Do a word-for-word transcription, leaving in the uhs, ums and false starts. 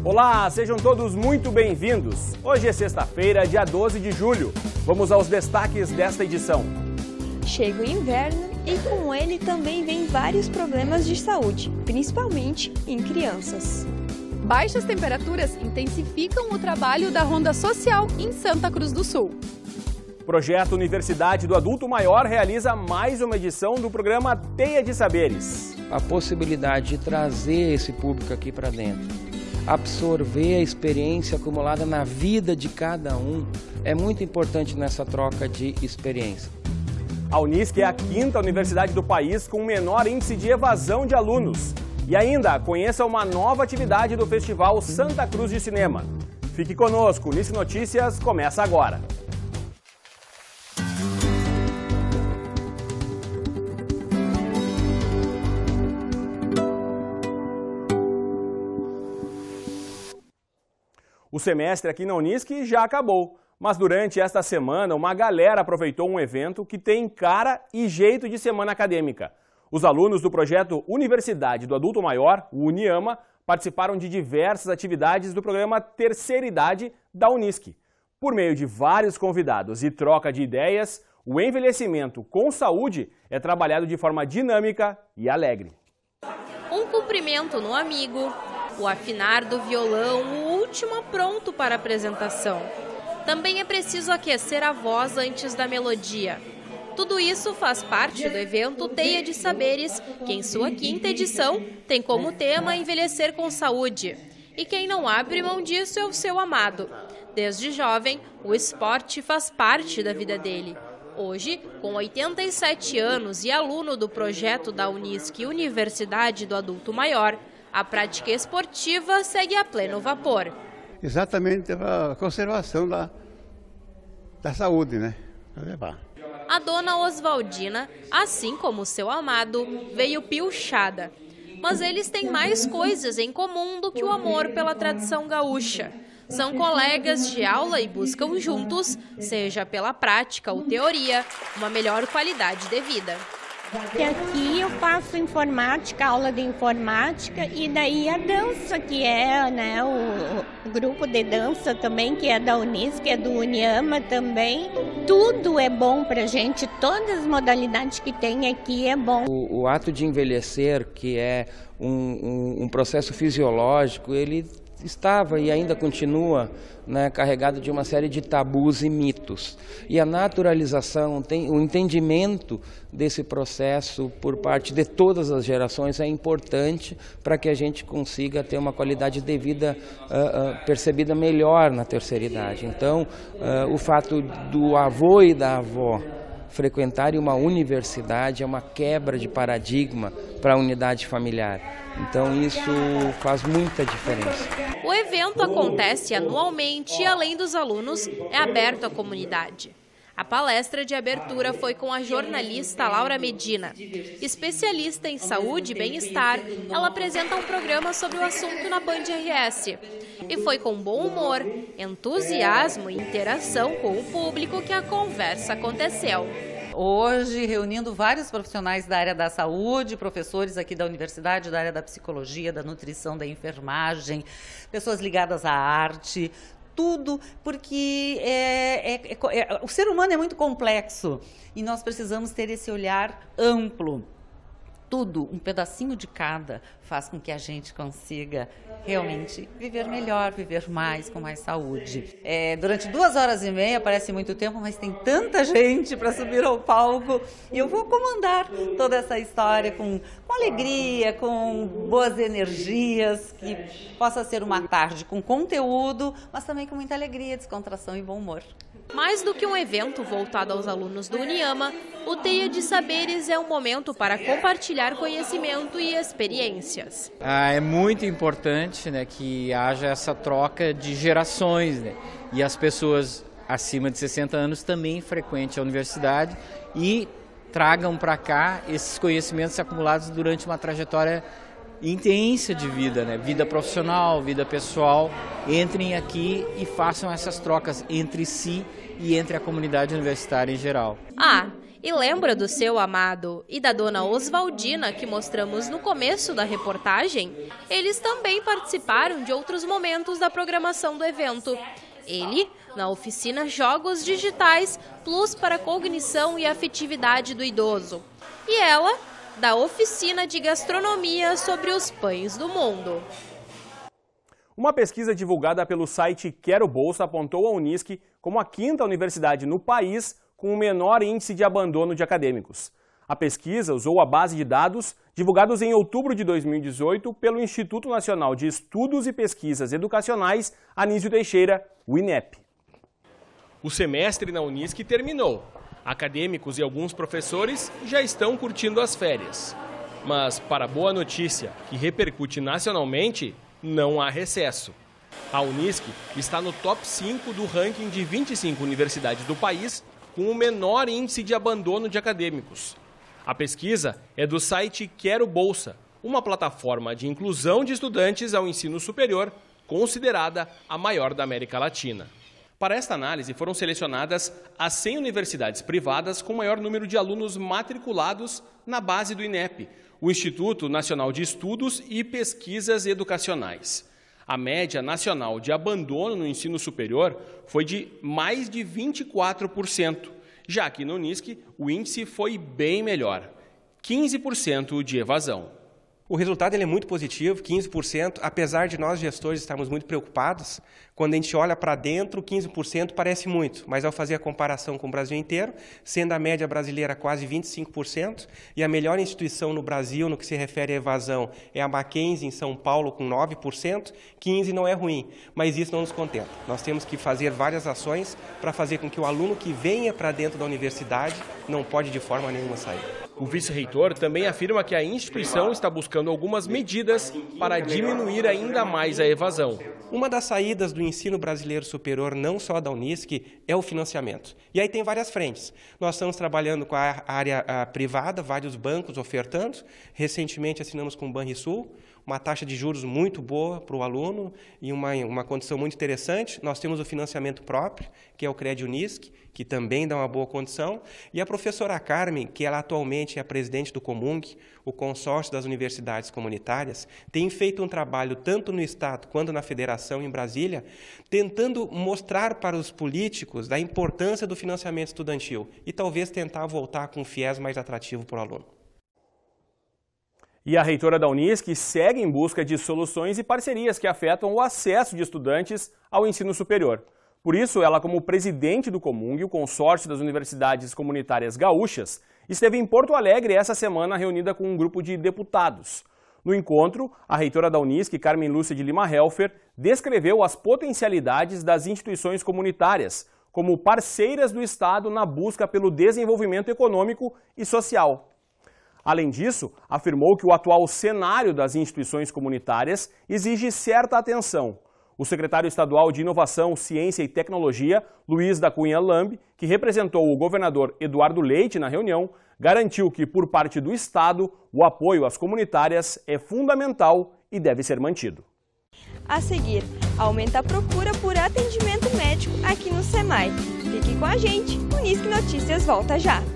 Olá, sejam todos muito bem-vindos. Hoje é sexta-feira, dia doze de julho. Vamos aos destaques desta edição. Chega o inverno e com ele também vem vários problemas de saúde, principalmente em crianças. Baixas temperaturas intensificam o trabalho da Ronda Social em Santa Cruz do Sul. O projeto Universidade do Adulto Maior realiza mais uma edição do programa Teia de Saberes. A possibilidade de trazer esse público aqui para dentro, absorver a experiência acumulada na vida de cada um, é muito importante nessa troca de experiência. A Unisc é a quinta universidade do país com o menor índice de evasão de alunos. E ainda, conheça uma nova atividade do Festival Santa Cruz de Cinema. Fique conosco, Unisc Notícias começa agora. O semestre aqui na Unisc já acabou, mas durante esta semana uma galera aproveitou um evento que tem cara e jeito de semana acadêmica. Os alunos do projeto Universidade do Adulto Maior, o Uniama, participaram de diversas atividades do programa Terceira Idade da Unisc. Por meio de vários convidados e troca de ideias, o envelhecimento com saúde é trabalhado de forma dinâmica e alegre. Um cumprimento no amigo, o afinar do violão, o último pronto para a apresentação. Também é preciso aquecer a voz antes da melodia. Tudo isso faz parte do evento Teia de Saberes, que em sua quinta edição tem como tema envelhecer com saúde. E quem não abre mão disso é o seu amado. Desde jovem, o esporte faz parte da vida dele. Hoje, com oitenta e sete anos e aluno do projeto da Unisc Universidade do Adulto Maior, a prática esportiva segue a pleno vapor. Exatamente a conservação da, da saúde, né? Pra levar. A dona Oswaldina, assim como seu amado, veio piochada. Mas eles têm mais coisas em comum do que o amor pela tradição gaúcha. São colegas de aula e buscam juntos, seja pela prática ou teoria, uma melhor qualidade de vida. E aqui eu faço informática, aula de informática, e daí a dança, que é, né, o, o grupo de dança também, que é da Unisc, que é do Uniama também. Tudo é bom pra gente, todas as modalidades que tem aqui é bom. O, o ato de envelhecer, que é um, um, um processo fisiológico, ele estava e ainda continua, né, carregado de uma série de tabus e mitos. E a naturalização, tem, o entendimento desse processo por parte de todas as gerações é importante para que a gente consiga ter uma qualidade de vida uh, uh, percebida melhor na terceira idade. Então, uh, o fato do avô e da avó frequentarem uma universidade é uma quebra de paradigma para a unidade familiar. Então isso faz muita diferença. O evento acontece anualmente e, além dos alunos, é aberto à comunidade. A palestra de abertura foi com a jornalista Laura Medina. Especialista em saúde e bem-estar, ela apresenta um programa sobre o assunto na Band R S. E foi com bom humor, entusiasmo e interação com o público que a conversa aconteceu. Hoje, reunindo vários profissionais da área da saúde, professores aqui da universidade, da área da psicologia, da nutrição, da enfermagem, pessoas ligadas à arte, tudo, porque é, é, é, é, o ser humano é muito complexo e nós precisamos ter esse olhar amplo. Tudo, um pedacinho de cada, faz com que a gente consiga realmente viver melhor, viver mais, com mais saúde. É, durante duas horas e meia, parece muito tempo, mas tem tanta gente para subir ao palco e eu vou comandar toda essa história com, com alegria, com boas energias, que possa ser uma tarde com conteúdo, mas também com muita alegria, descontração e bom humor. Mais do que um evento voltado aos alunos do Uniama, o Teia de Saberes é um momento para compartilhar conhecimento e experiências. Ah, é muito importante, né, que haja essa troca de gerações, né, e as pessoas acima de sessenta anos também frequentem a universidade e tragam para cá esses conhecimentos acumulados durante uma trajetória intensa de vida, né? Vida profissional, vida pessoal, entrem aqui e façam essas trocas entre si e entre a comunidade universitária em geral. Ah, E lembra do seu amado e da dona Oswaldina que mostramos no começo da reportagem? Eles também participaram de outros momentos da programação do evento. Ele, na oficina Jogos Digitais Plus para Cognição e Afetividade do Idoso. E ela, da oficina de gastronomia sobre os pães do mundo. Uma pesquisa divulgada pelo site Quero Bolsa apontou a Unisc como a quinta universidade no país com o menor índice de abandono de acadêmicos. A pesquisa usou a base de dados divulgados em outubro de dois mil e dezoito pelo Instituto Nacional de Estudos e Pesquisas Educacionais Anísio Teixeira, o INEP. O semestre na Unisc terminou. Acadêmicos e alguns professores já estão curtindo as férias. Mas, para a boa notícia, que repercute nacionalmente, não há recesso. A Unisc está no top cinco do ranking de vinte e cinco universidades do país com o menor índice de abandono de acadêmicos. A pesquisa é do site Quero Bolsa, uma plataforma de inclusão de estudantes ao ensino superior, considerada a maior da América Latina. Para esta análise foram selecionadas as cem universidades privadas com maior número de alunos matriculados na base do INEP, o Instituto Nacional de Estudos e Pesquisas Educacionais. A média nacional de abandono no ensino superior foi de mais de vinte e quatro por cento, já que no Unisc o índice foi bem melhor, quinze por cento de evasão. O resultado ele é muito positivo, quinze por cento, apesar de nós gestores estarmos muito preocupados. Quando a gente olha para dentro, quinze por cento parece muito, mas ao fazer a comparação com o Brasil inteiro, sendo a média brasileira quase vinte e cinco por cento, e a melhor instituição no Brasil no que se refere à evasão é a Mackenzie em São Paulo com nove por cento, quinze por cento não é ruim, mas isso não nos contenta. Nós temos que fazer várias ações para fazer com que o aluno que venha para dentro da universidade não pode de forma nenhuma sair. O vice-reitor também afirma que a instituição está buscando algumas medidas para diminuir ainda mais a evasão. Uma das saídas do ensino brasileiro superior, não só da Unisc, é o financiamento. E aí tem várias frentes. Nós estamos trabalhando com a área a, privada, vários bancos ofertando. Recentemente assinamos com o Banrisul, uma taxa de juros muito boa para o aluno e uma, uma condição muito interessante. Nós temos o financiamento próprio, que é o Cred Unisc, que também dá uma boa condição. E a professora Carmen, que ela atualmente é a presidente do Comung, o consórcio das universidades comunitárias, tem feito um trabalho tanto no Estado quanto na Federação em Brasília, tentando mostrar para os políticos da importância do financiamento estudantil e talvez tentar voltar com um viés mais atrativo para o aluno. E a reitora da Unisc segue em busca de soluções e parcerias que afetam o acesso de estudantes ao ensino superior. Por isso, ela, como presidente do Comung, o consórcio das universidades comunitárias gaúchas, esteve em Porto Alegre essa semana reunida com um grupo de deputados. No encontro, a reitora da Unisc, Carmen Lúcia de Lima Helfer, descreveu as potencialidades das instituições comunitárias como parceiras do Estado na busca pelo desenvolvimento econômico e social. Além disso, afirmou que o atual cenário das instituições comunitárias exige certa atenção. O secretário estadual de Inovação, Ciência e Tecnologia, Luiz da Cunha Lambe, que representou o governador Eduardo Leite na reunião, garantiu que, por parte do Estado, o apoio às comunitárias é fundamental e deve ser mantido. A seguir, aumenta a procura por atendimento médico aqui no SEMAI. Fique com a gente, Unisc Notícias volta já!